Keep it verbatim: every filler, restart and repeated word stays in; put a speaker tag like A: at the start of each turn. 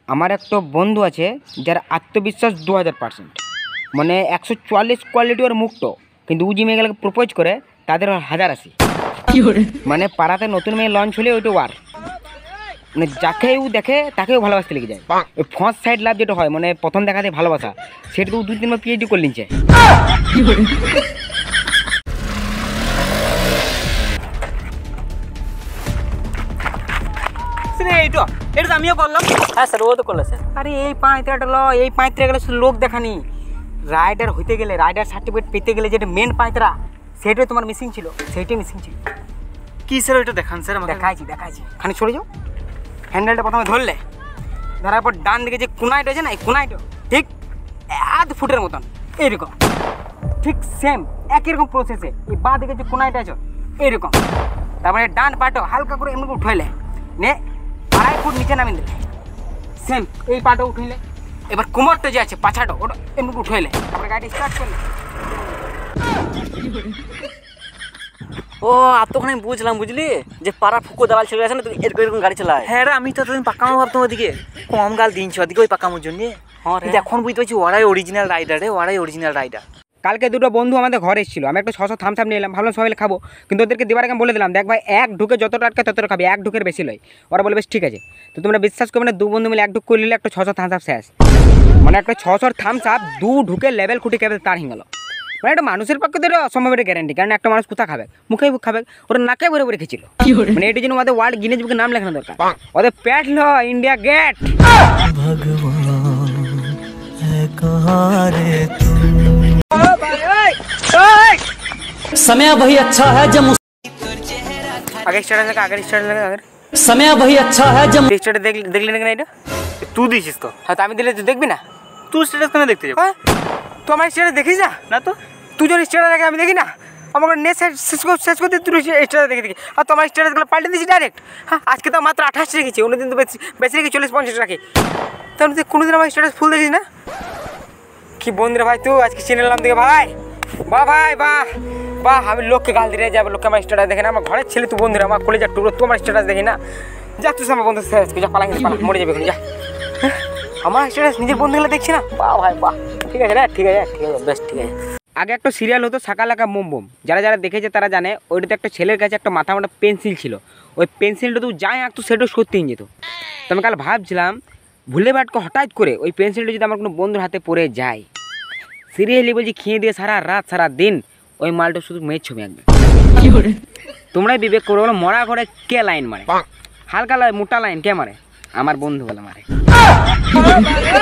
A: আমার একটা বন্ধু আছে যার আত্মবিশ্বাস দু হাজার পার্সেন্ট, মানে একশো চুয়াল্লিশ কোয়ালিটি ওর মুক্ত, কিন্তু ও যে মেয়েগুলোকে প্রপোজ করে তাদের হাজার আশি। মানে পাড়াতে নতুন মেয়ে লঞ্চ হলে ওইটা ওয়ার, মানে যাকে ও দেখে তাকেও ভালোবাসতে লেগে যায়। ওই ফার্স্ট সাইড লাভ যেটা হয়, মানে প্রথম দেখাতে ভালোবাসা, সেটা তো দুই তিনবার পিএইচডি করে নিচ্ছে। এইটা এটা তো আমিও করলাম।
B: হ্যাঁ স্যার, ও তো করলো স্যার।
A: আরে এই পাঁচটা ল এই পাঁচটা গেলে শুধু লোক দেখানি, রাইডার হইতে গেলে, রাইডার সার্টিফিকেট পেতে গেলে যেটা মেন পাঁচটা, সেটাই তোমার মিসিং ছিল, সেইটাই মিসিং ছিল।
B: কি স্যার ওইটা দেখান স্যার আমাকে।
A: দেখাইছি দেখাইছি খানি সরে যাও। হ্যান্ডেলটা প্রথমে ধরলে, ধরার পর ডান দিকে যে কোনাইটা আছে না, এই কোনাইটা ঠিক আধ ফুটের মতন এইরকম, ঠিক সেম একই রকম প্রসেসে এই বাঁ দিকে যে কোনাইটা আছে এইরকম। তারপরে ডান পাটো হালকা করে এমনি উঠাইলে, নে আড়াই ফুট নিচে নামিয়ে দিলে, সেম এই পাটো উঠাইলে। এবার কোমরটা যে আছে পাছাটা ওটা এমনি উঠাইলে, তারপরে গাড়ি স্টার্ট করলে।
B: ও এতক্ষণ আমি বুঝলাম, বুঝলি যে পাড়া ফুকো দালাল ছেলে আছে না, তুই এরকম এরকম গাড়ি চালায়।
C: হ্যাঁ রে, আমি তো তুমি পাকামো ভাবতাম ওদিকে কম গাল দিনছি ওদিকে ওই পাকামোর জন্য।
B: হ্যাঁ
C: কিন্তু এখন বুঝতে পারছি ওরাই অরিজিনাল রাইডার রে, ওরাই অরিজিনাল রাইডার।
A: কালকে দুটো বন্ধু আমাদের ঘরে এসেছিলো, আমি একটা ছশো থামস আপ নিয়ে এলাম, ভাবলাম সবাই খাবো, কিন্তু ওদেরকে দেবার আগে বলে দিলাম, দেখ ভাই এক ঢুকে যতটা আটকে ততটা খাবি, এক ঢুকের বেশি লয়। ওরা বলে বেশ ঠিক আছে। তো তোমরা বিশ্বাস করবে না, দু বন্ধু মিলে এক ঢুক করে নিলে একটা ছশো থামস আপ শেষ। মানে একটা ছশোর থামস আপ দু ঢুকে লেভেল খুঁটি খাবে তার হয়ে গেল। মানে একটা মানুষের পক্ষে তো অসম্ভব, এটা গ্যারান্টি, কারণ একটা মানুষ কোথা খাবে, মুখে খাবে, ওরা নাকে ভরে ভরে খেয়েছিল। মানে এটার জন্য ওদের ওয়ার্ল্ড গিনেজ বুকে নাম লেখানো দরকার, ওদের প্যাট ল ইন্ডিয়া গেট।
D: समय वही अच्छा है जब
A: আগে স্টার্ট লাগে, আগের স্টার্ট লাগে, আগের
D: समय वही अच्छा है जब
A: স্টার্ট দেখলি দেখলি না কেন এটা?
B: তুই দিয়েছিস তো?
A: হ্যাঁ, তো আমি দিলে তুই দেখবি না?
B: তুই স্ট্যাটাস কেন দেখতে যাবো?
A: হ্যাঁ, তুই আমার স্টার্ট দেখিস না?
B: না তো।
A: তুই যখন স্টার্ট দেখে আমি দেখি না, আমাকে নেট শেষ করে শেষ করতে তুই স্টার্ট দেখে দেখি, আর তোমার স্টার্টগুলো পাল্টে দিয়েছি ডাইরেক্ট। হ্যাঁ, আজকে তো মাত্র আঠাশ রেখেছি, অন্যদিন তো বেশি বেশি রেখে চল্লিশ পঞ্চাশ রাখি। তাহলে তুই কোনোদিন আমার স্টার্টাস ফুল দেখিস না? কি বন্ধুরা ভাই, তুই আজকে চিনে নিলাম থেকে ভাই, বাহ ভাই বাহ বাহ। আমি লোককে গাল দিয়ে যাবো, লোককে আমার স্ট্যাটাস দেখে না, আমার ঘরের ছেলে তুই বন্ধুরা, আমার কলেজের টুকরো, তুই আমার স্ট্যাটাস দেখি না। যা তুই আমার বন্ধু যা পালা, পালা মরে যাবে এখন, যা। আমার স্ট্যাটাস নিজের বন্ধুগুলো দেখছি না, বাহ ভাই বাহ। ঠিক আছে রে, ঠিক আছে ঠিক আছে, বেশ ঠিক আছে। আগে একটা সিরিয়াল হতো সাকালাকা মুম বুম, যারা যারা দেখেছে তারা জানে। ওইটাতে একটা ছেলের কাছে একটা মাথা মোটা পেন্সিল ছিল, ওই পেন্সিলটা তুই যাই আঁকতো সেটাও সত্যি হয়ে যেত। তো আমি কাল ভাবছিলাম, ভুলে বাটকে হঠাৎ করে ওই পেন্সিলটা যদি আমার কোনো বন্ধুর হাতে পড়ে যায়, সিরিয়ালি বলছি খেয়ে দিয়ে সারা রাত সারা দিন ওই মালটা শুধু মেয়ের ছবি আঁকবে। তোমরাই বিবেক করো, বলো মরা ঘরে কে লাইন মারে, হালকা মোটা লাইন কে মারে? আমার বন্ধু বলে মারে।